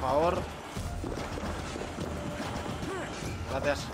favor. Gracias.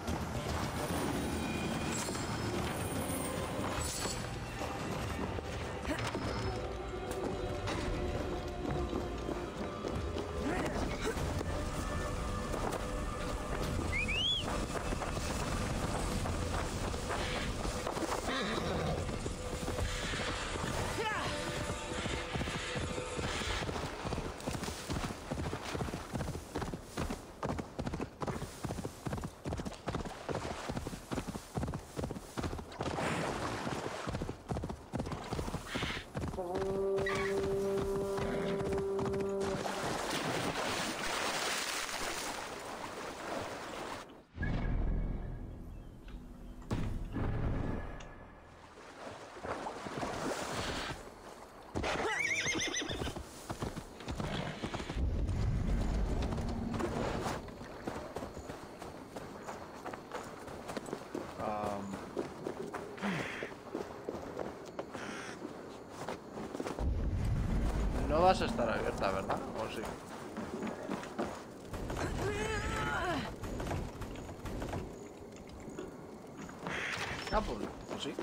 No vas a estar abierta, ¿verdad? ¿O sí? Ah, pues sí.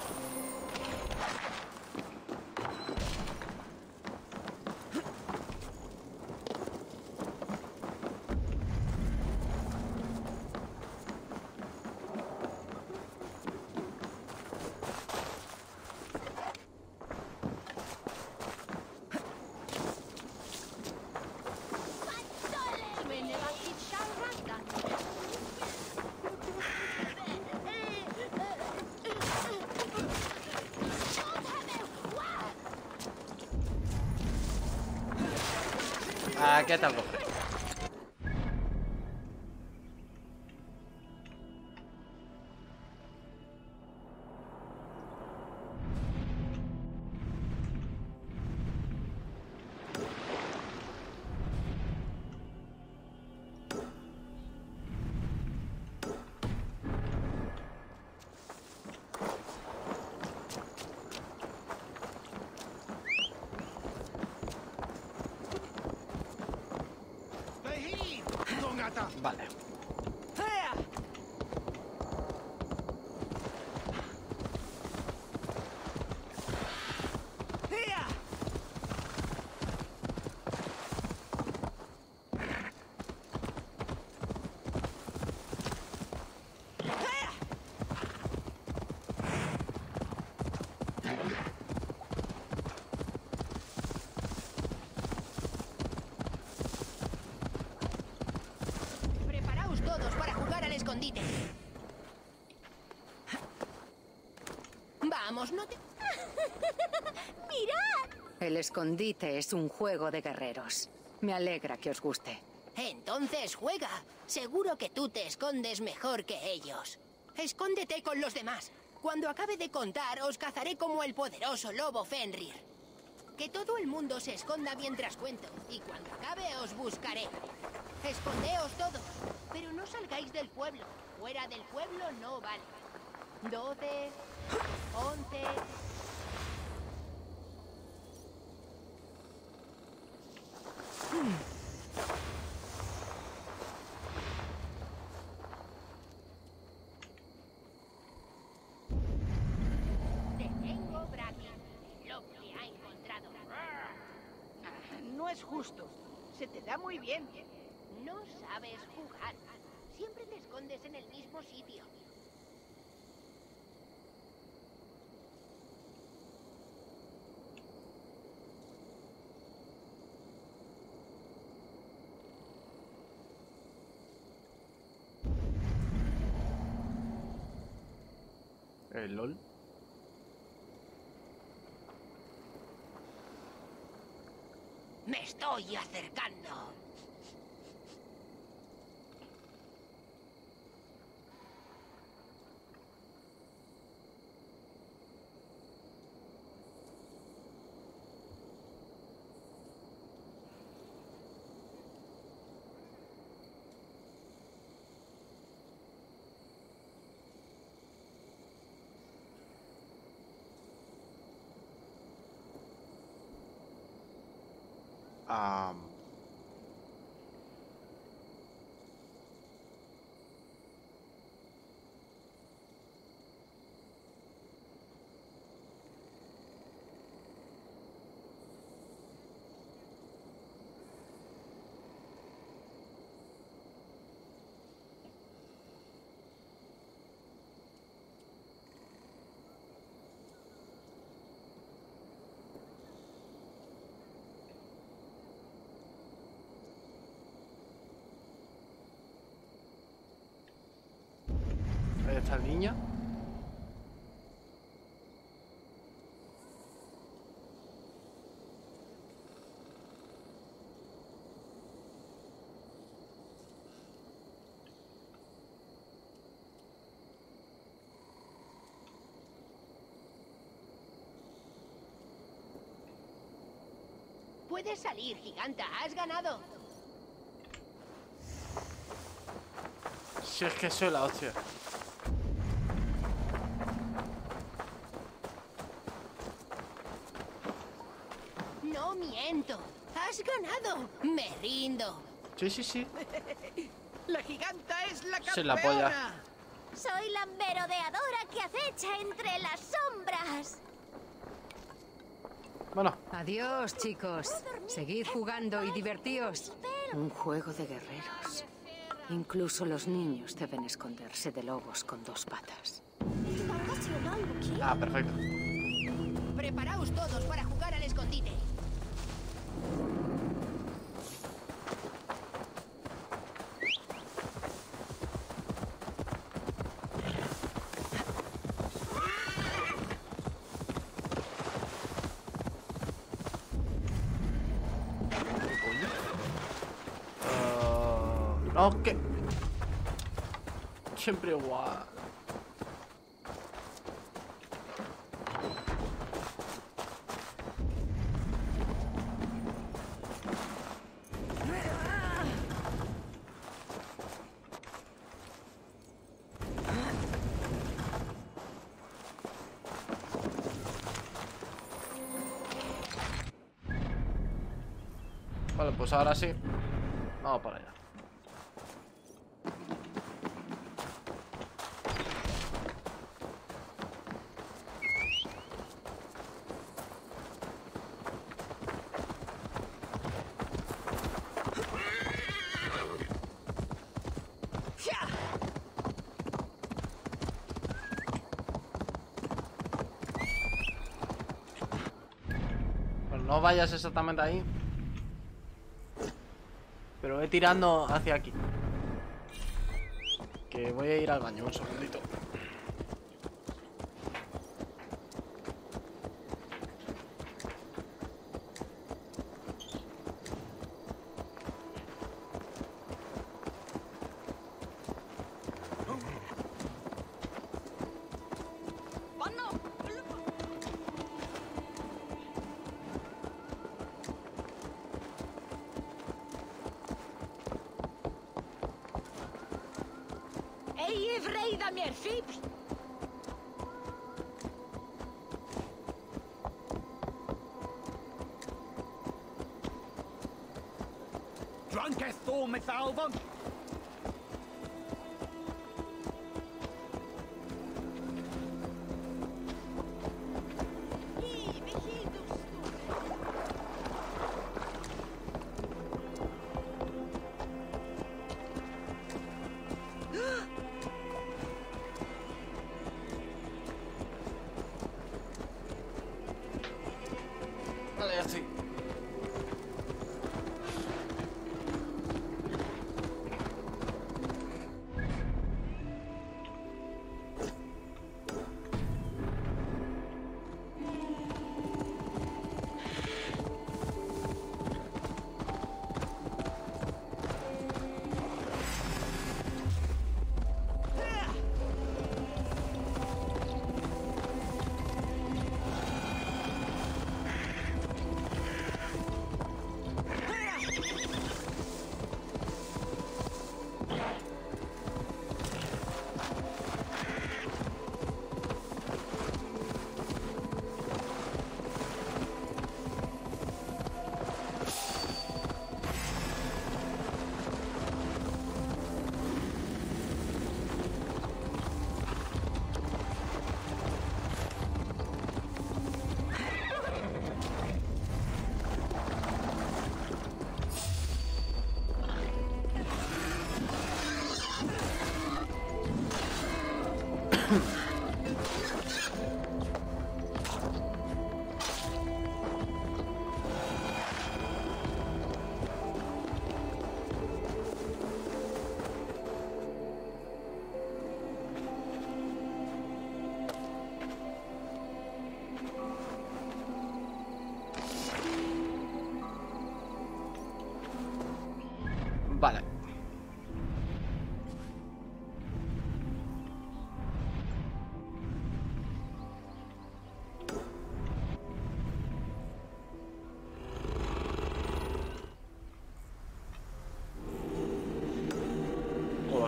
Ah, ¿qué tal, cofre? Vale. Preparaos todos para jugar al escondite. Vamos, no te... ¡Mirad! El escondite es un juego de guerreros. Me alegra que os guste. Entonces juega. Seguro que tú te escondes mejor que ellos. Escóndete con los demás. Cuando acabe de contar, os cazaré como el poderoso lobo Fenrir. Que todo el mundo se esconda mientras cuento. Y cuando acabe, os buscaré. Escondeos todos. Pero no salgáis del pueblo. Fuera del pueblo no vale. 12, 11... Te tengo, Brady. El lobo te ha encontrado. No es justo. Se te da muy bien. No sabes jugar. Siempre te escondes en el mismo sitio. LOL. Me estoy acercando. está el niño? Puedes salir, giganta. Has ganado. Si es que soy la hostia. No miento. Has ganado. Me rindo. Sí, sí, sí. La giganta es la campeona. Se la polla. Soy la merodeadora que acecha entre las sombras. Bueno, Adiós, chicos. Seguid jugando y divertíos. Un juego de guerreros. Incluso los niños deben esconderse de lobos con dos patas. perfecto. Preparaos todos para jugar al escondite. No, que... Siempre igual. Vale, pues ahora sí. Vamos para allá. Pues no vayas exactamente ahí. Pero voy tirando hacia aquí. Que voy a ir al baño un segundito. Ej, vrejda meer fips. Drunkest vol met vuilband. Vale, ya estoy.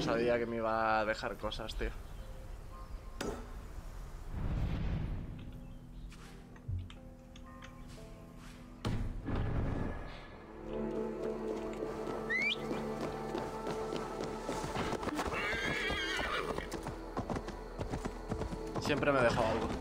Como sabía que me iba a dejar cosas, tío. Siempre me dejo algo.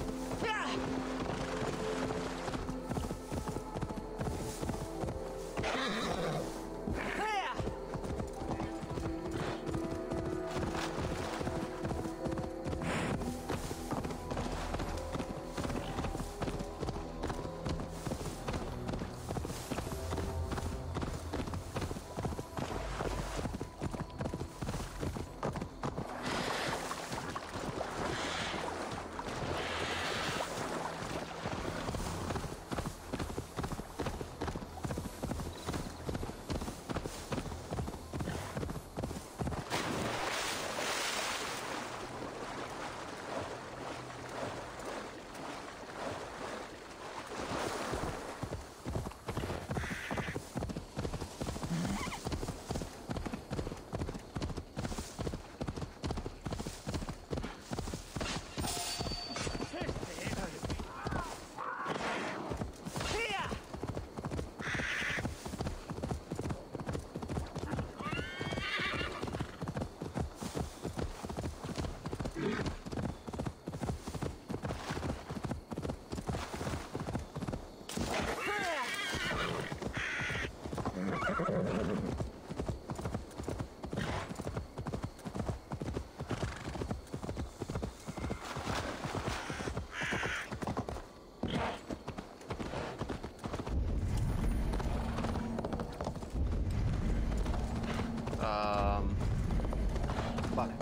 Vale.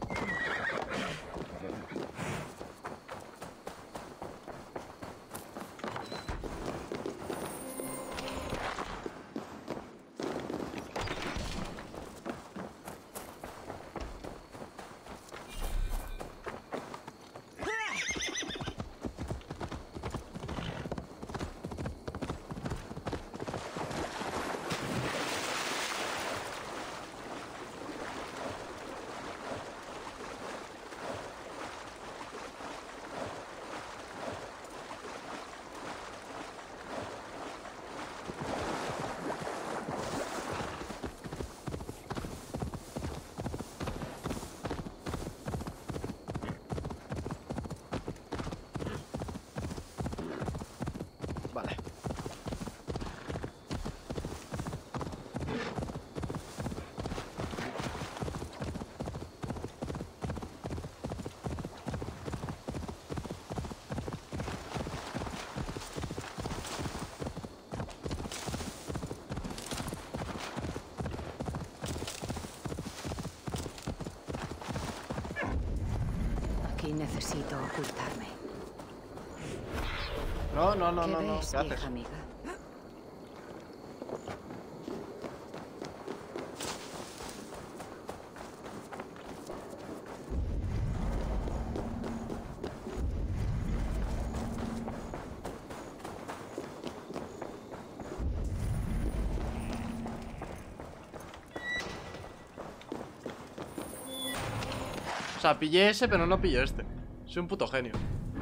Vale. Aquí necesito ocultarme. No, no, no, ¿Qué no, no. ves, ¿Qué haces? vieja amiga? O sea, pillé ese, pero no pillo este. Soy un puto genio.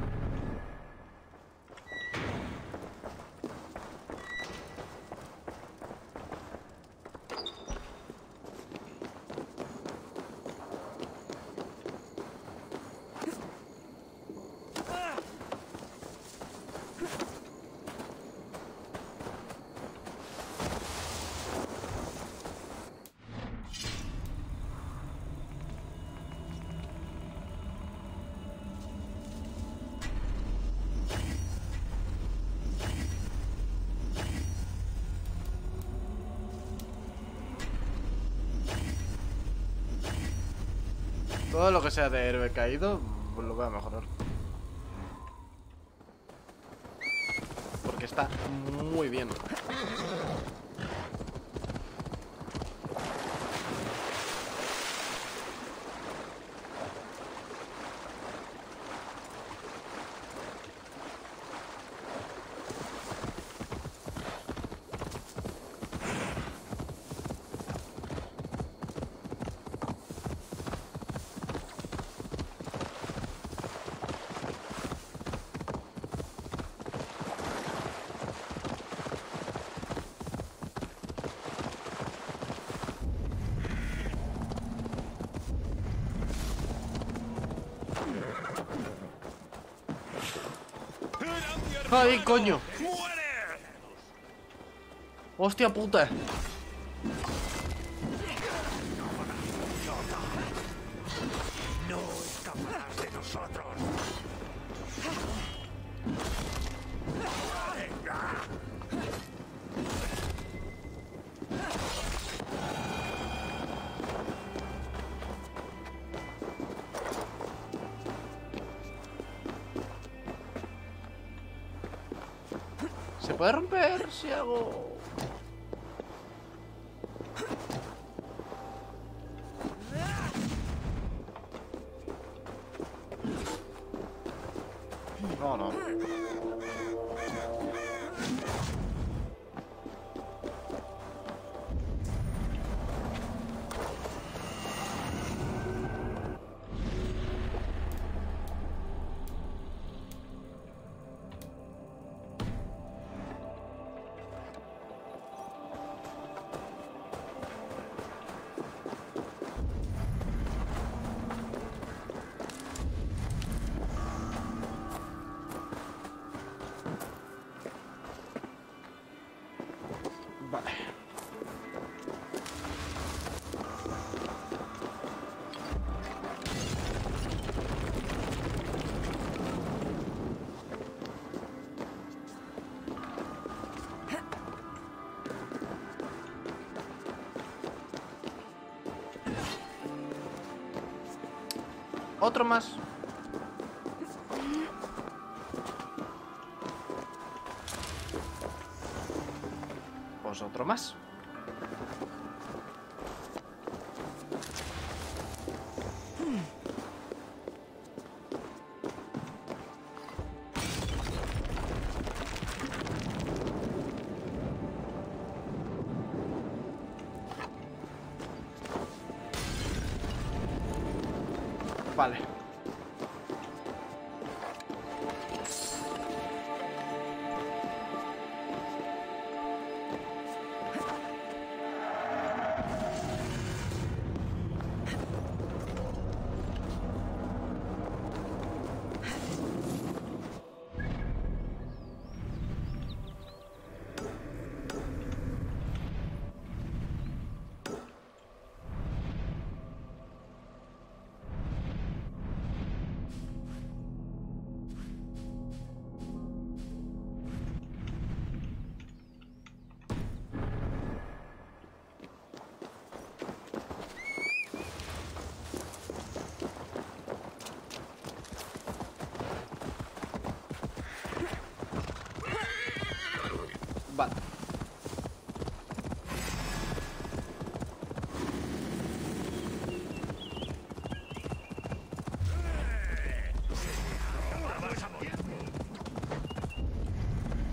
Todo lo que sea de héroe caído, pues lo voy a mejorar. Porque está muy bien. ¡Ay, coño! ¡Hostia puta! No escaparás de nosotros. ¿Se puede romper si hago...? No, no. Vale. Otro más. Pues otro más. Vale. Vale.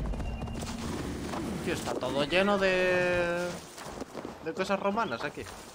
Tío, está todo lleno de cosas romanas aquí.